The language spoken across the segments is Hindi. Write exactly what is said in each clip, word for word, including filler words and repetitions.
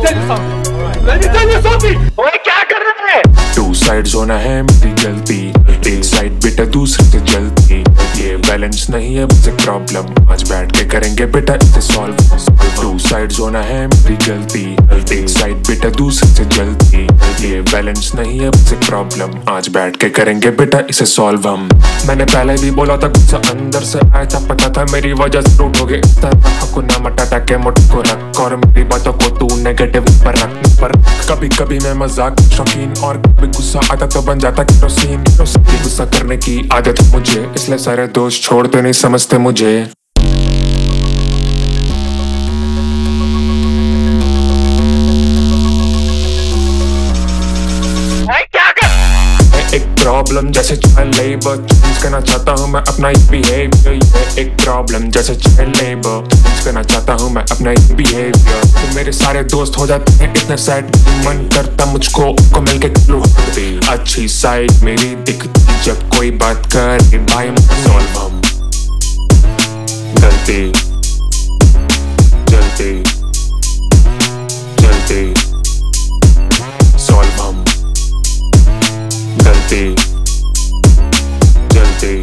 tell you something. Let me tell you something. ओए क्या कर रहे हैं? टू साइड्स होना है मेरी गलती, एक साइड बेटा दूसरे से जलती, ये बैलेंस नहीं है बस एक प्रॉब्लम, आज बैठ के करेंगे बेटा इसे सॉल्व। टू साइड्स होना है मेरी गलती, एक साइड बेटा दूसरे से जलती, ये बैलेंस नहीं है बस एक प्रॉब्लम, आज बैठ के करेंगे बेटा इसे सॉल्व हम। मैंने पहले भी बोला था गुस्सा अंदर से आया था, पता था मेरी वजह से रूठोगे इस तरह को ना मटाटा के मुझको रख, और मेरी बातों को तू नेगेटिव पर रख पर कभी कभी मैं मजाक शौकीन और कभी गुस्सा आता तो बन जाता केरोसिन। गुस्सा करने की आदत है मुझे, इसलिए सारे दोस्त छोड़ते नहीं समझते मुझे। एक प्रॉब्लम जैसे चाइल्ड लेबर चेंज करना चाहता हूँ मैं अपना बिहेवियर, ये एक प्रॉब्लम जैसे चाइल्ड लेबर चेंज करना चाहता हूँ मैं अपना बिहेवियर। तो मेरे सारे दोस्त हो जाते हैं इतने सैड, मन करता मुझको को मिलके अच्छी साइड मेरी दिखती जब कोई बात करे भाई सॉल्व हम। गलती जलती जलती सॉल्व हम। जलती जलती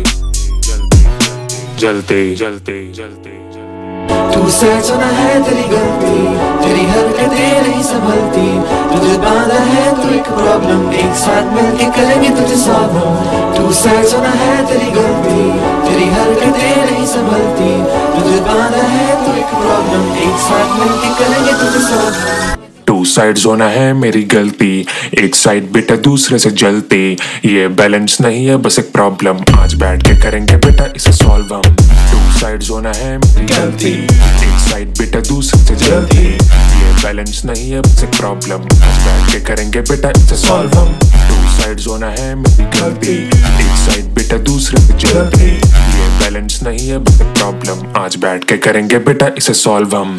जलती जलती जलती तू सच होना है तेरी गलती, तेरी हरकतें नहीं संभलती, तुझे बांधा है तो एक प्रॉब्लम, एक साथ मिलके करेंगे तुझे सॉल्व। तू सच होना है तेरी गलती, तेरी हरकतें नहीं संभलती, तुझे बांधा है तो एक प्रॉब्लम, एक साथ मिलके करेंगे तुझे सॉल्व। टू साइड्स होना है मेरी गलती, एक साइड बेटा दूसरे से जलती, ये बैलेंस नहीं है बस एक प्रॉब्लम, आज बैठ के करेंगे बेटा इसे सॉल्व हम। टू साइड्स होना है मेरी गलती, एक साइड बेटा दूसरे से जलती, ये बैलेंस नहीं है बस एक प्रॉब्लम, आज बैठ के करेंगे बेटा इसे सॉल्व हम। टू साइड्स होना है मेरी गलती, एक साइड बेटा दूसरे से जलती, ये बैलेंस नहीं है बस एक प्रॉब्लम, आज बैठ के करेंगे बेटा इसे सॉल्व हम।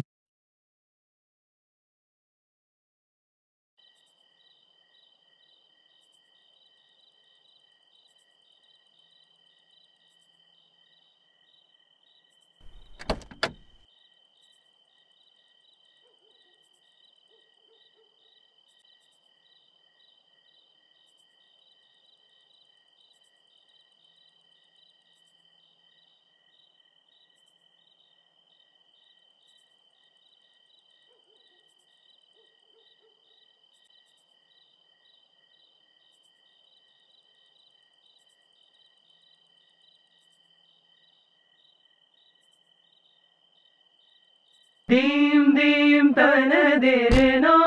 Dim dim tana dere no